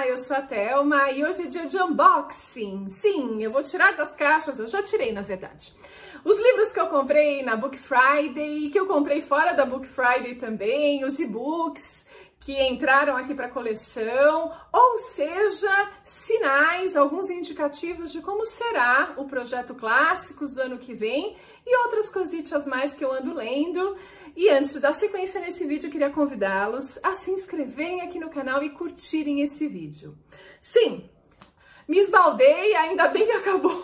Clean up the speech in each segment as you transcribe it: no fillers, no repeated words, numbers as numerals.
eu sou a Thelma e hoje é dia de unboxing. Sim, eu vou tirar das caixas, eu já tirei na verdade. Os livros que eu comprei na Book Friday, que eu comprei fora da Book Friday também, os e-books que entraram aqui para a coleção, ou seja, sinais, alguns indicativos de como será o projeto Clássicos do ano que vem e outras cositas mais que eu ando lendo. E antes de dar sequência nesse vídeo, eu queria convidá-los a se inscreverem aqui no canal e curtirem esse vídeo. Sim, me esbaldei, ainda bem que acabou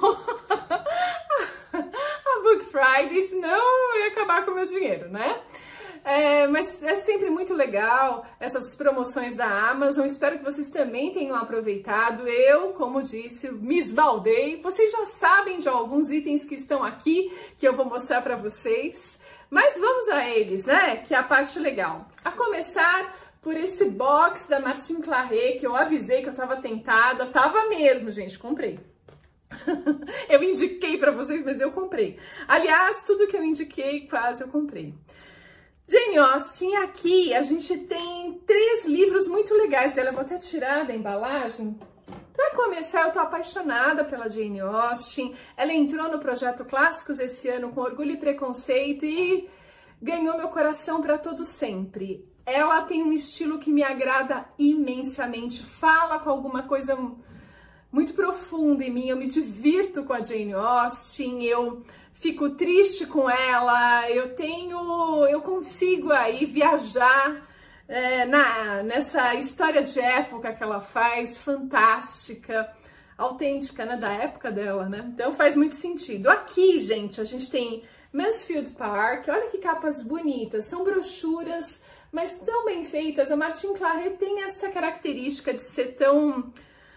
a Book Friday, senão eu ia acabar com o meu dinheiro, né? Mas é sempre muito legal essas promoções da Amazon, espero que vocês também tenham aproveitado. Eu, como disse, me esbaldei. Vocês já sabem de alguns itens que estão aqui, que eu vou mostrar para vocês. Mas vamos a eles, né? Que é a parte legal. A começar por esse box da Martin Claret, que eu avisei que eu tava tentada. Tava mesmo, gente, comprei. Eu indiquei para vocês, mas eu comprei. Aliás, tudo que eu indiquei, quase eu comprei. Jane Austen, aqui a gente tem 3 livros muito legais dela. Eu vou até tirar da embalagem. Para começar, eu tô apaixonada pela Jane Austen. Ela entrou no projeto Clássicos esse ano com Orgulho e Preconceito e ganhou meu coração para todo sempre. Ela tem um estilo que me agrada imensamente. Fala com alguma coisa muito profunda em mim. Eu me divirto com a Jane Austen. Eu fico triste com ela, eu consigo aí viajar nessa história de época que ela faz, fantástica, autêntica, né, da época dela, né? Então faz muito sentido. Aqui, gente, a gente tem Mansfield Park, olha que capas bonitas, são brochuras, mas tão bem feitas. A Martin Claret tem essa característica de ser tão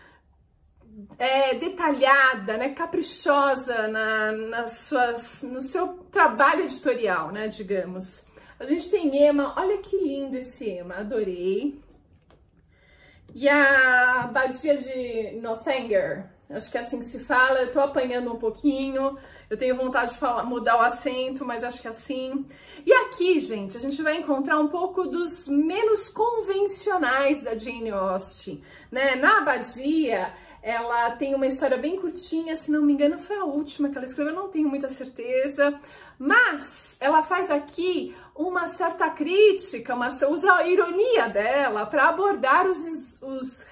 detalhada, né, caprichosa no seu trabalho editorial, né, digamos. A gente tem Emma, olha que lindo esse Emma, adorei. E a Abadia de Northanger, acho que é assim que se fala, eu tô apanhando um pouquinho, eu tenho vontade de mudar o acento, mas acho que é assim. E aqui, gente, a gente vai encontrar um pouco dos menos convencionais da Jane Austen, né, na Abadia. Ela tem uma história bem curtinha, se não me engano foi a última que ela escreveu, eu não tenho muita certeza, mas ela faz aqui uma certa crítica, usa a ironia dela para abordar os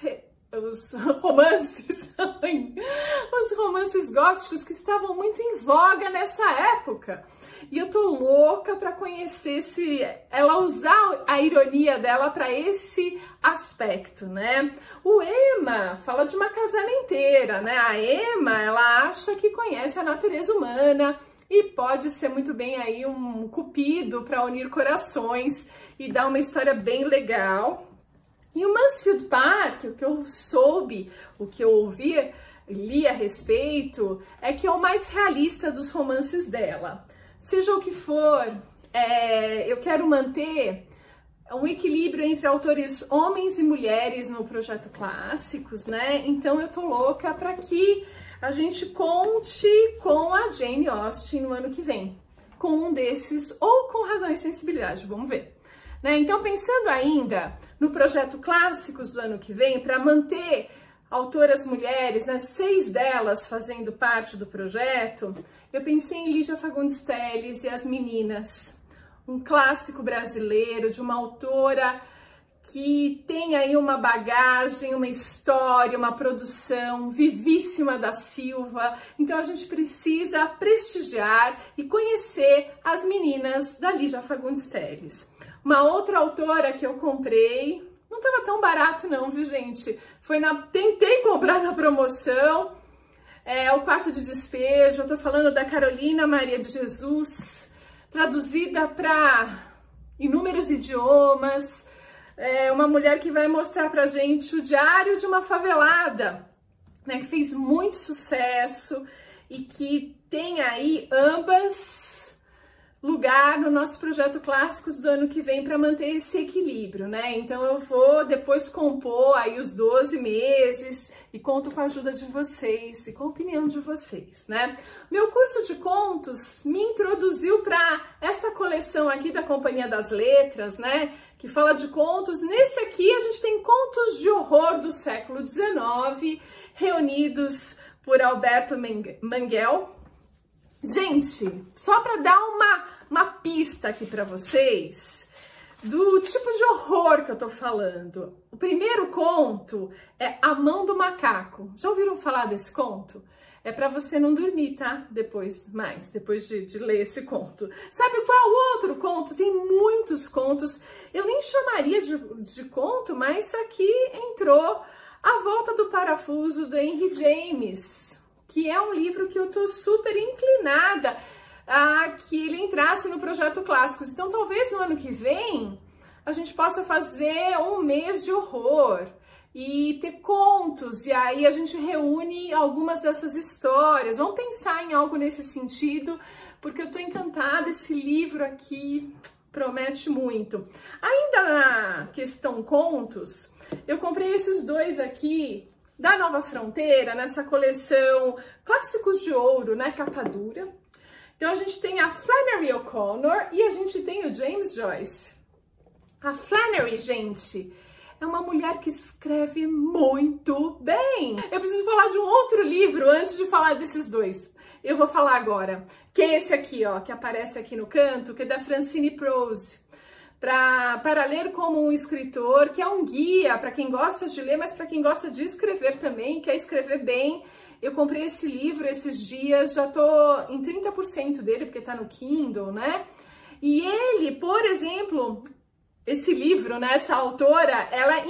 romances, os romances góticos que estavam muito em voga nessa época. E eu tô louca para conhecer ela usar a ironia dela para esse aspecto, né? O Emma fala de uma casamenteira, né? A Emma, ela acha que conhece a natureza humana e pode ser muito bem aí um cupido para unir corações e dar uma história bem legal. E o Mansfield Park, o que eu soube, o que eu ouvi, li a respeito, é que é o mais realista dos romances dela. Seja o que for, eu quero manter um equilíbrio entre autores homens e mulheres no projeto Clássicos, né? Então eu tô louca para que a gente conte com a Jane Austen no ano que vem, com um desses ou com Razão e Sensibilidade, vamos ver. Né? Então, pensando ainda no projeto Clássicos do ano que vem, para manter autoras mulheres, né, 6 delas fazendo parte do projeto, eu pensei em Lígia Fagundes Telles e As Meninas, um clássico brasileiro de uma autora que tem aí uma bagagem, uma história, uma produção vivíssima da Silva. Então a gente precisa prestigiar e conhecer As Meninas da Lígia Fagundes Telles. Uma outra autora que eu comprei, não tava tão barato não, viu, gente? Tentei comprar na promoção, O Quarto de Despejo. Eu tô falando da Carolina Maria de Jesus, traduzida para inúmeros idiomas. Uma mulher que vai mostrar pra gente o diário de uma favelada, né, que fez muito sucesso e que tem aí ambas lugar no nosso projeto Clássicos do ano que vem para manter esse equilíbrio, né? Então eu vou depois compor aí os 12 meses e conto com a ajuda de vocês e com a opinião de vocês, né? Meu curso de contos me introduziu para essa coleção aqui da Companhia das Letras, né? Que fala de contos. Nesse aqui a gente tem contos de horror horror do século XIX, reunidos por Alberto Manguel. Gente, só para dar uma pista aqui para vocês do tipo de horror que eu tô falando. O primeiro conto é A Mão do Macaco. Já ouviram falar desse conto? É para você não dormir, tá? Depois de ler esse conto. Sabe qual outro conto? Tem muitos contos. Eu nem chamaria de conto, mas aqui entrou A Volta do Parafuso, do Henry James, que é um livro que eu tô super inclinada a que ele entrasse no Projeto Clássicos. Então, talvez no ano que vem a gente possa fazer um mês de horror e ter contos, e aí a gente reúne algumas dessas histórias. Vamos pensar em algo nesse sentido, porque eu tô encantada, esse livro aqui promete muito. Ainda na questão contos, eu comprei esses dois aqui da Nova Fronteira, nessa coleção Clássicos de Ouro, né, capa dura. Então a gente tem a Flannery O'Connor e a gente tem o James Joyce. A Flannery, gente, é uma mulher que escreve muito bem. Eu preciso falar de um outro livro antes de falar desses dois. Eu vou falar agora, que é esse aqui, ó, que aparece aqui no canto, que é da Francine Prose. Para ler como um escritor, que é um guia para quem gosta de ler, mas para quem gosta de escrever também, quer escrever bem. Eu comprei esse livro esses dias, já tô em 30% dele, porque tá no Kindle, né? E ele, por exemplo, esse livro, né, essa autora,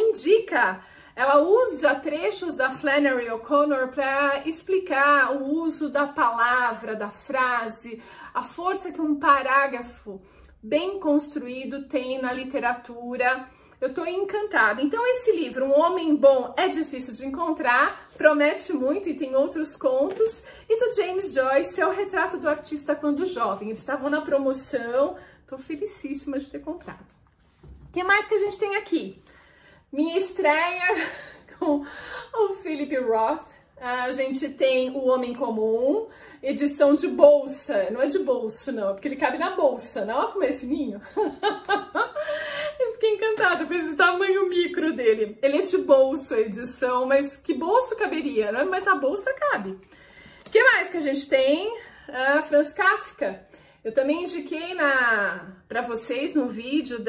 ela usa trechos da Flannery O'Connor para explicar o uso da palavra, da frase, a força que um parágrafo bem construído tem na literatura. Eu tô encantada. Então esse livro, Um Homem Bom, é difícil de encontrar, promete muito e tem outros contos. E do James Joyce é o Retrato do Artista Quando Jovem. Eles estavam na promoção, tô felicíssima de ter comprado. O que mais que a gente tem aqui? Minha estreia com o Philip Roth. A gente tem O Homem Comum, edição de bolsa. Não é de bolso, não, é porque ele cabe na bolsa, não? Olha como é fininho. Eu fiquei encantada com esse tamanho micro dele. Ele é de bolso a edição, mas que bolso caberia, né? Mas na bolsa cabe. O que mais que a gente tem? Franz Kafka. Eu também indiquei para vocês no vídeo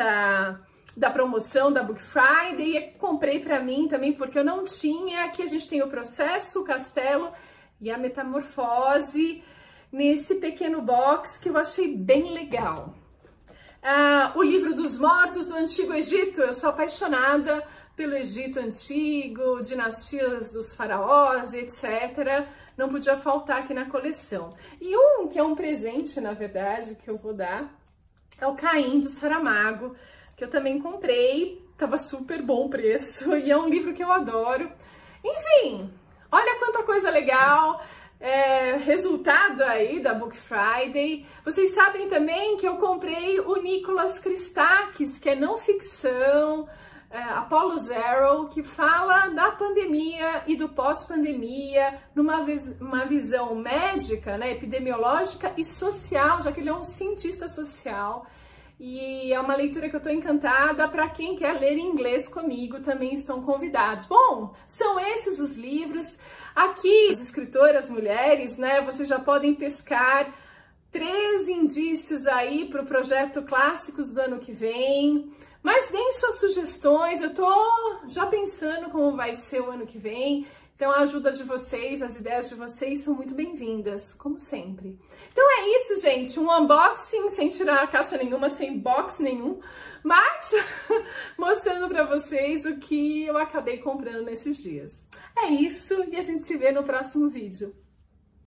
da promoção da Book Friday, e comprei para mim também porque eu não tinha. Aqui a gente tem o Processo, o Castelo e a Metamorfose nesse pequeno box que eu achei bem legal. O Livro dos Mortos do Antigo Egito, eu sou apaixonada pelo Egito Antigo, dinastias dos faraós, etc. Não podia faltar aqui na coleção. E um que é um presente, na verdade, que eu vou dar, é o Caim, do Saramago, que eu também comprei, tava super bom o preço, e é um livro que eu adoro. Enfim, olha quanta coisa legal, resultado aí da Book Friday. Vocês sabem também que eu comprei o Nicholas Christakis, que é não ficção, Apollo Zero, que fala da pandemia e do pós-pandemia, numa visão médica, né, epidemiológica e social, já que ele é um cientista social. E é uma leitura que eu tô encantada. Para quem quer ler em inglês comigo, também estão convidados. Bom, são esses os livros. Aqui, as escritoras mulheres, né, vocês já podem pescar 3 indícios aí para o projeto Clássicos do ano que vem. Mas deem suas sugestões, eu tô já pensando como vai ser o ano que vem. Então a ajuda de vocês, as ideias de vocês são muito bem-vindas, como sempre. Então é isso, gente, um unboxing sem tirar a caixa nenhuma, sem box nenhum, mas mostrando pra vocês o que eu acabei comprando nesses dias. É isso, e a gente se vê no próximo vídeo.